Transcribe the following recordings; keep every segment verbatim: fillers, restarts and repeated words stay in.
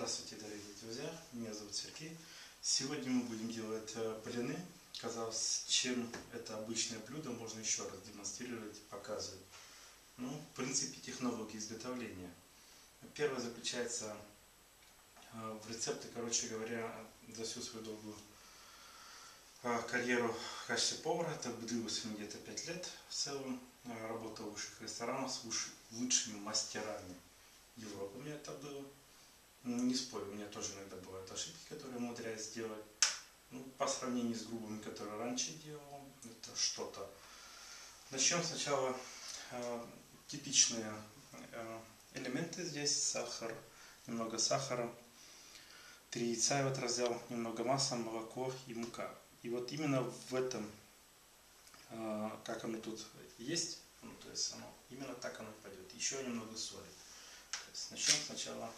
Здравствуйте, дорогие друзья, меня зовут Сергей. Сегодня мы будем делать блины. Казалось, чем это обычное блюдо, можно еще раз демонстрировать и показывать. Ну, в принципе, технологии изготовления. Первое заключается в рецепте, короче говоря, за всю свою долгую карьеру в качестве повара, это длилось где-то пять лет в целом, работал в высших ресторанах с лучшими мастерами Европы. У меня это было. Не спорю, у меня тоже иногда бывают ошибки, которые умудряюсь сделать. Ну, по сравнению с грубыми, которые раньше делал, это что-то. Начнем сначала. Э, типичные э, элементы здесь: сахар, немного сахара, три яйца я вот разделал, немного масла, молоко и мука. И вот именно в этом, э, как оно тут есть, ну, то есть оно, именно так оно пойдет. Еще немного соли. То есть начнем сначала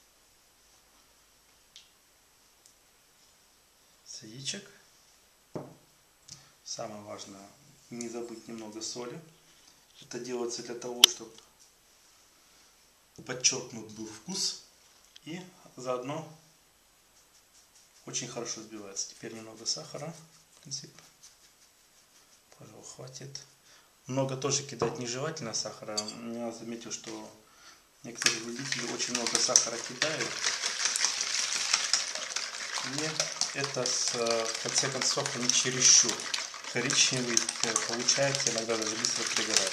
с яичек. Самое важное, не забыть немного соли. Это делается для того, чтобы подчеркнут был вкус, и заодно очень хорошо взбивается. Теперь немного сахара, в принципе, пожалуй, хватит. Много тоже кидать нежелательно сахара. Я заметил, что некоторые вредители очень много сахара кидают. И это, в конце концов, не чересчур коричневый получается, иногда даже быстро пригорает.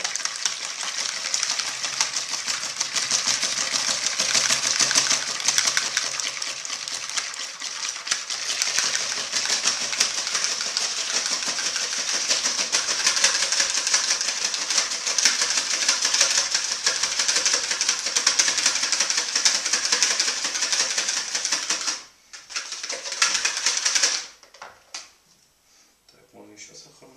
Еще сахар.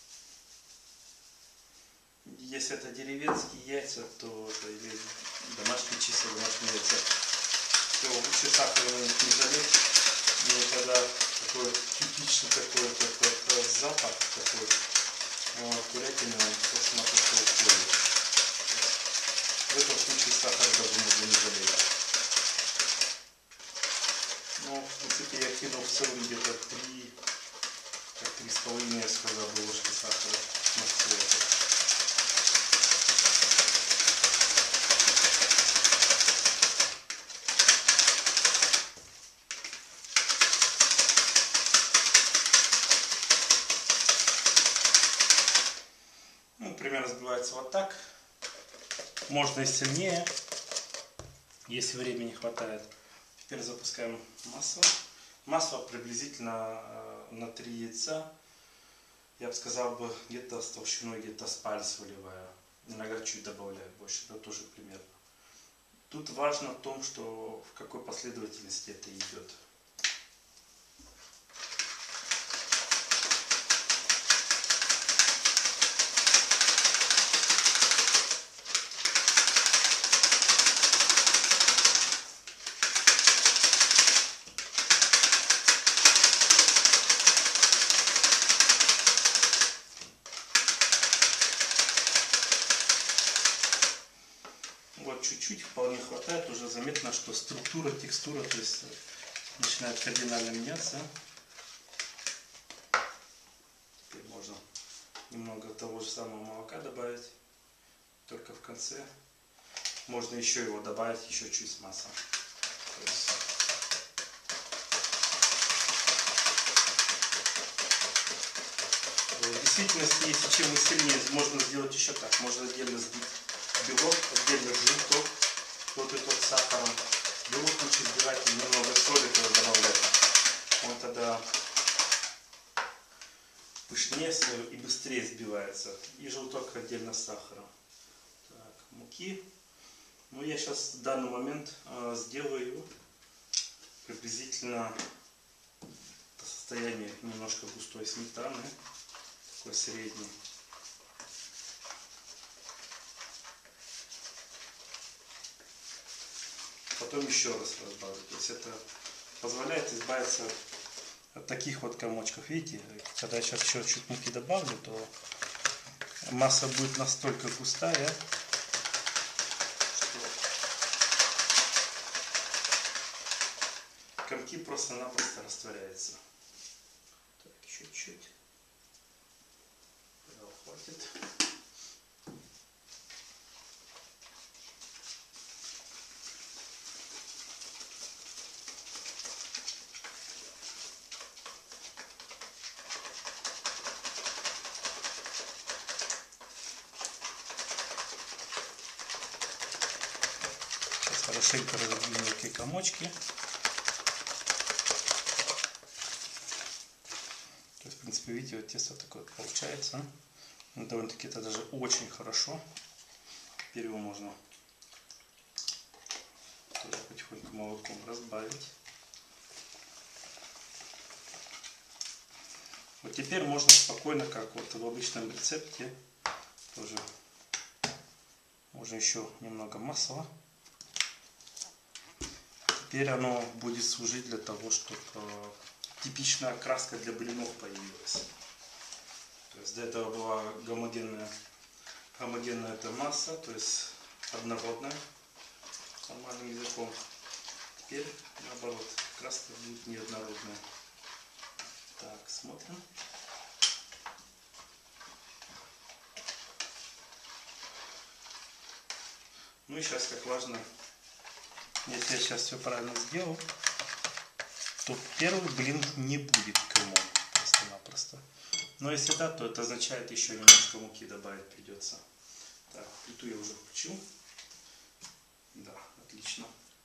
Если это деревенские яйца, то это или домашние, чисто домашние яйца, то лучше сахара на них не жалеть. И когда такой типичный такой, такой запах такой курятины, он просто-напросто уходит. В этом случае сахар даже можно не жалеть. Но в принципе я кинул в целом где-то три три с половиной, я сказал бы, ложки сахара на цвет. Ну, примерно взбивается вот так. Можно и сильнее, если времени не хватает. Теперь запускаем масло. Масло приблизительно на три яйца, я бы сказал, бы где-то с толщиной, где-то с палец выливаю. Иногда чуть добавляю больше, это тоже примерно. Тут важно в том, что в какой последовательности это идет. Вот чуть-чуть вполне хватает, уже заметно, что структура, текстура, то есть начинает кардинально меняться. Теперь можно немного того же самого молока добавить, только в конце. Можно еще его добавить, еще чуть с маслом. В действительности, если чем сильнее, можно сделать еще так. Можно отдельно сбить белок, отдельно желток, вот и тот с сахаром. Белок лучше сбивать и немного соли туда добавлять. Он тогда пышнее и быстрее сбивается. И желток отдельно с сахаром. Так, муки. Ну, я сейчас в данный момент э, сделаю приблизительно до состояния немножко густой сметаны. Такой средний. Потом еще раз разбавлю. То есть это позволяет избавиться от таких вот комочков. Видите, когда я сейчас еще чуть муки добавлю, то масса будет настолько густая, что комки просто-напросто растворяются. Так, чуть-чуть. Хватит. Сейчас хорошенько разобью мелкие комочки. То есть, в принципе, видите, вот тесто такое получается. Довольно-таки это даже очень хорошо. Теперь его можно тоже потихоньку молоком разбавить. Вот теперь можно спокойно, как вот в обычном рецепте, тоже можно еще немного масла. Теперь оно будет служить для того, чтобы типичная окраска для блинов появилась. То есть до этого была гомогенная, гомогенная эта масса, то есть однородная, нормальным языком. Теперь наоборот, краска будет неоднородная. Так, смотрим. Ну и сейчас как важно, если я сейчас все правильно сделал, то первый блин не будет комом просто-напросто. Но если да, то это означает, еще немножко муки добавить придется. Так, плиту я уже включил. Да, отлично.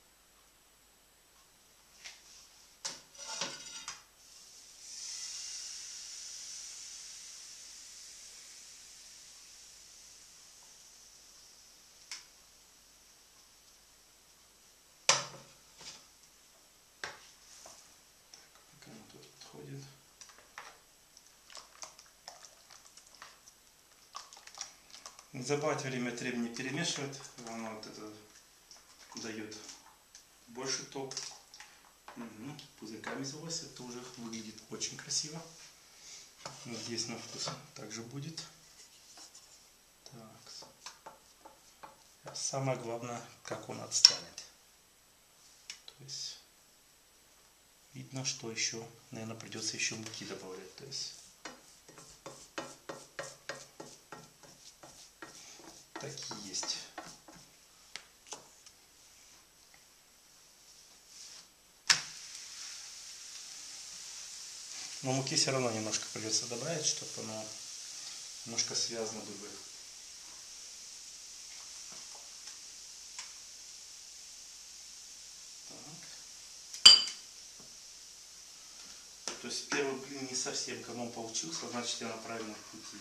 Так, пока он тут подходит. Не забывайте время от времени перемешивать, оно вот это дает больше топ. Угу. Пузырьками завелось, это уже выглядит очень красиво. Надеюсь, на вкус также будет. Так. А самое главное, как он отстанет. То есть видно, что еще, наверное, придется еще муки добавлять. То есть такие есть. Но муки все равно немножко придется добавить, чтобы оно немножко связано было. Так. То есть первый блин не совсем комом получился, значит я на правильном пути.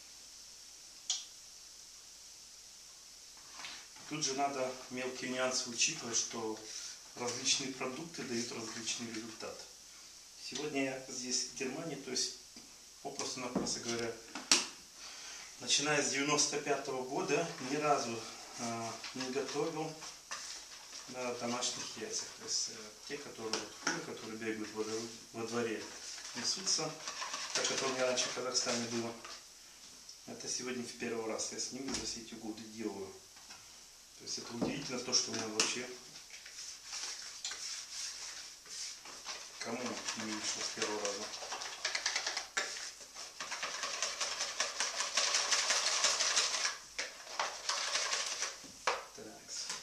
Тут же надо мелкие нюансы учитывать, что различные продукты дают различный результат. Сегодня я здесь в Германии, то есть попросту-напросто говоря, начиная с девяносто пятого года ни разу э, не готовил на домашних яйцах. То есть э, те, которые, которые бегают во, во дворе, несутся, так как у меня раньше в Казахстане было. Это сегодня в первый раз я с ними за все эти годы делаю. То есть это удивительно то, что у меня вообще кому не вышло с первого раза. Так.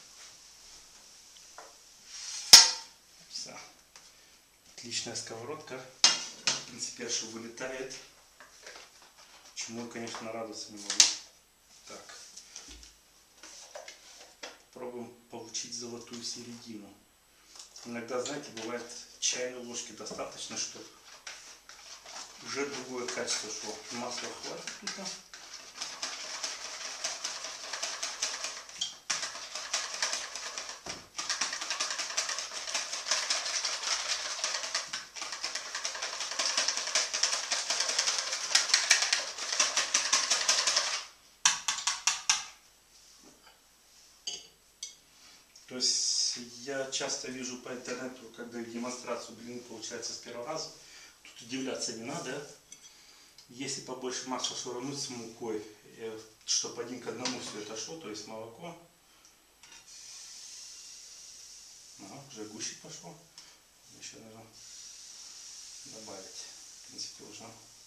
Все. Отличная сковородка. В принципе, аж вылетает. Чему я, конечно, радоваться не могу. Так. Пробуем получить золотую середину. Иногда, знаете, бывает чайной ложки достаточно, чтобы уже другое качество шло. Масла хватит тут. То есть я часто вижу по интернету, когда демонстрацию блин получается с первого раза, тут удивляться не надо. Если побольше масла шурануть с мукой, чтобы один к одному все это шло, то есть молоко. Ага, уже гуще пошло. Еще нужно добавить, в принципе, уже.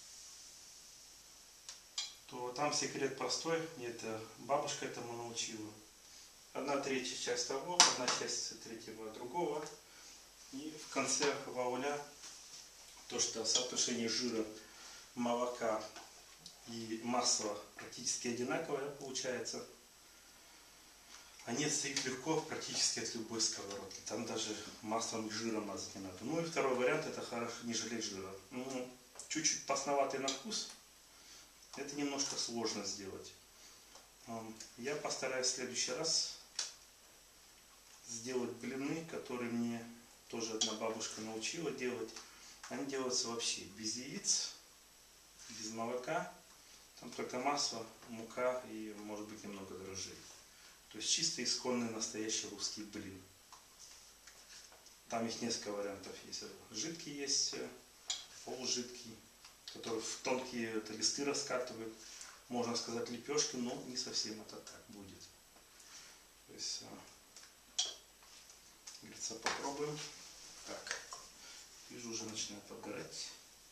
То там секрет простой, это бабушка этому научила. Одна третья часть того, одна часть третьего другого. И в конце вауля то, что соотношение жира, молока и масла практически одинаковое получается. Они отстают легко практически от любой сковородки. Там даже маслом и жиром мазать не надо. Ну и второй вариант, это хорошо не жалеть жира. Ну, чуть-чуть постноватый на вкус. Это немножко сложно сделать. Я постараюсь в следующий раз сделать блины, которые мне тоже одна бабушка научила делать. Они делаются вообще без яиц, без молока. Там только масло, мука и, может быть, немного дрожжей. То есть чисто исконный настоящий русский блин. Там их несколько вариантов есть. Жидкий есть, полужидкий, который в тонкие это, листы раскатывают. Можно сказать лепешки, но не совсем это так будет. То есть, говорится, попробуем. Так, вижу, уже начинает подгорать.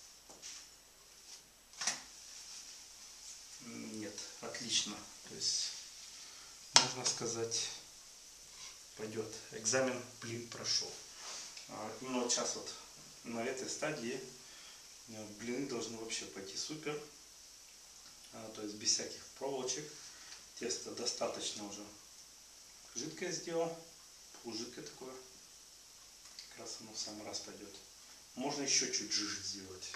Нет, отлично. То есть, можно сказать, пойдет. Экзамен блин прошел. Именно вот сейчас вот на этой стадии блины должны вообще пойти супер. То есть без всяких проволочек. Тесто достаточно уже жидкое сделал. Полужидкое такое. Как раз оно в самый раз пойдет. Можно еще чуть жиже сделать.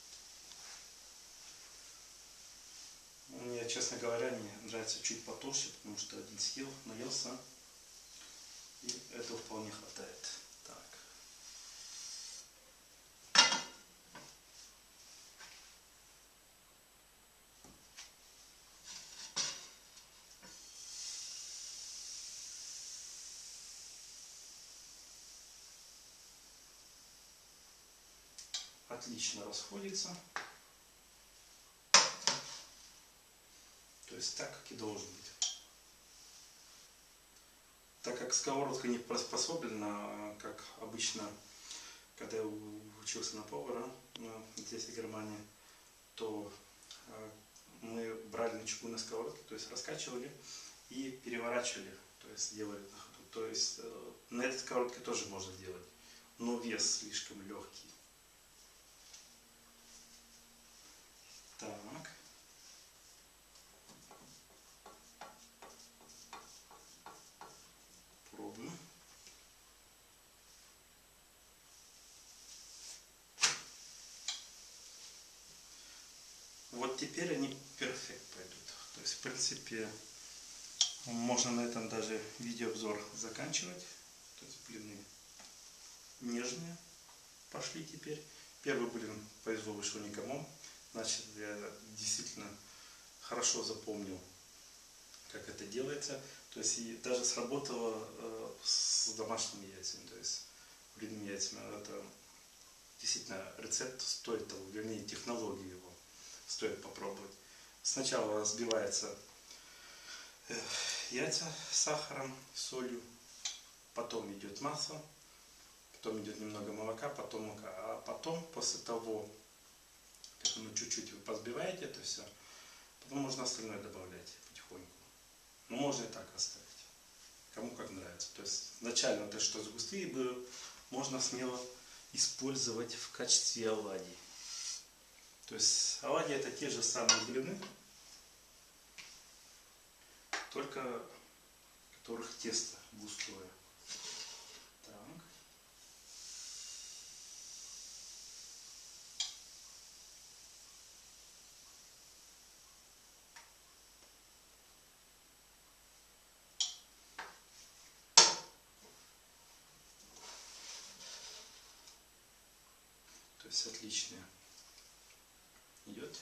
Мне, честно говоря, мне нравится чуть потолще, потому что один съел, наелся. И этого вполне хватает. Так. Отлично расходится. То есть так, как и должен быть. Так как сковородка не приспособлена, как обычно, когда я учился на повара здесь в Германии, то мы брали на чугунной сковородке, то есть раскачивали и переворачивали, то есть делали на ходу. То есть на этой сковородке тоже можно делать, но вес слишком легкий. Так. Пробуем. Вот теперь они перфект пойдут. То есть, в принципе, можно на этом даже видеообзор заканчивать. То есть, блины нежные пошли теперь. Первый блин повезло, вышел никому. Значит, я действительно хорошо запомнил, как это делается. То есть, и даже сработало э, с домашними яйцами. То есть, блинными яйцами. Это действительно рецепт стоит того, вернее, технологию его стоит попробовать. Сначала взбивается э, яйца с сахаром, солью. Потом идет масло. Потом идет немного молока, потом мука. А потом, после того, как оно чуть-чуть вы позбиваете это все, потом можно остальное добавлять потихоньку. Но можно и так оставить. Кому как нравится. То есть изначально это что густые было, можно смело использовать в качестве оладий. То есть оладьи это те же самые блины, только в которых тесто густое. Так. То есть отличная идет.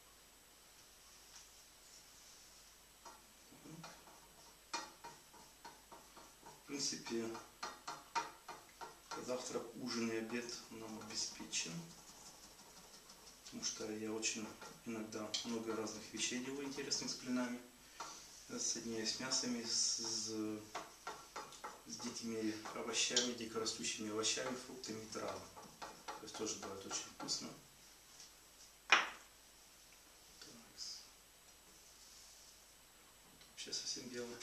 В принципе, завтрак, ужин и обед нам обеспечен. Потому что я очень иногда много разных вещей делаю интересных с блинами. Соединяюсь с мясами, с, с дикими овощами, дикорастущими овощами, фруктами, травами. То есть тоже бывает очень вкусно. Вообще совсем белый.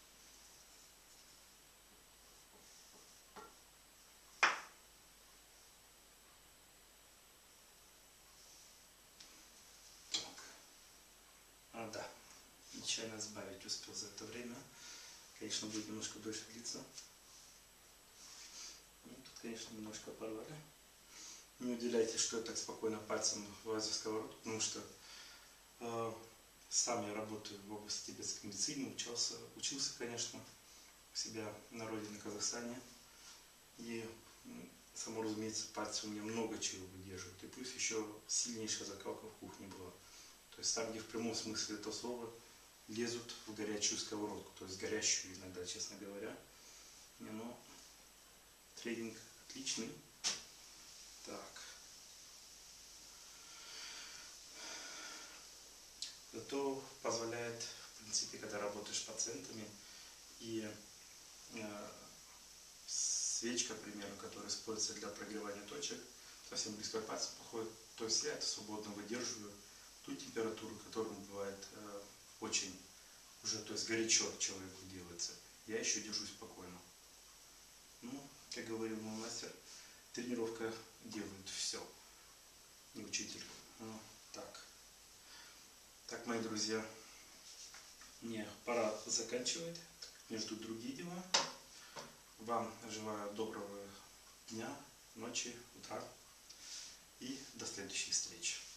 А, да, нечаянно сбавить успел за это время. Конечно, будет немножко дольше длиться. Ну, тут, конечно, немножко порвали. Не удивляйтесь, что я так спокойно пальцем влазю в сковородку, потому что э, сам я работаю в области тибетской медицины, учился, учился, конечно, у себя на родине, в Казахстане. И, само разумеется, пальцы у меня много чего выдерживают. И плюс еще сильнейшая закалка в кухне была. То есть там, где в прямом смысле этого слова лезут в горячую сковородку, то есть горящую иногда, честно говоря. Но тренинг отличный. Так. Зато позволяет, в принципе, когда работаешь с пациентами, и э, свечка, к примеру, которая используется для прогревания точек, совсем близко к пальцу подходит, то есть я это свободно выдерживаю ту температуру, которая бывает э, очень уже, то есть горячо человеку делается. Я еще держусь спокойно. Ну, как говорил мой мастер, тренировка делает все, не учитель. Ну, так. Так, мои друзья, мне пора заканчивать. Меня ждут другие дела. Вам желаю доброго дня, ночи, утра и до следующих встреч.